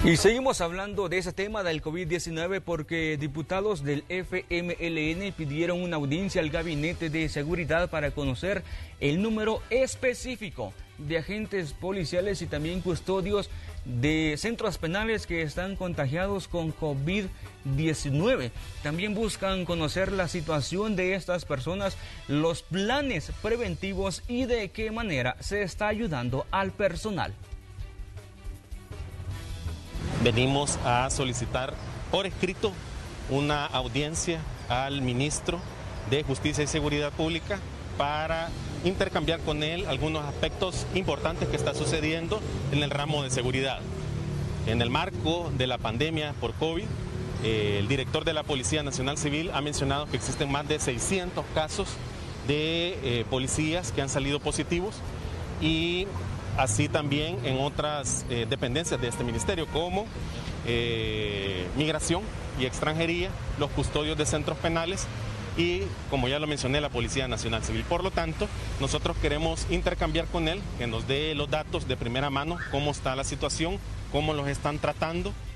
Y seguimos hablando de ese tema del COVID-19 porque diputados del FMLN pidieron una audiencia al Gabinete de Seguridad para conocer el número específico de agentes policiales y también custodios de centros penales que están contagiados con COVID-19. También buscan conocer la situación de estas personas, los planes preventivos y de qué manera se está ayudando al personal. Venimos a solicitar por escrito una audiencia al ministro de Justicia y Seguridad Pública para intercambiar con él algunos aspectos importantes que está sucediendo en el ramo de seguridad. En el marco de la pandemia por COVID, el director de la Policía Nacional Civil ha mencionado que existen más de 600 casos de policías que han salido positivos y así también en otras dependencias de este ministerio como Migración y Extranjería, los custodios de centros penales y, como ya lo mencioné, la Policía Nacional Civil. Por lo tanto, nosotros queremos intercambiar con él, que nos dé los datos de primera mano, cómo está la situación, cómo los están tratando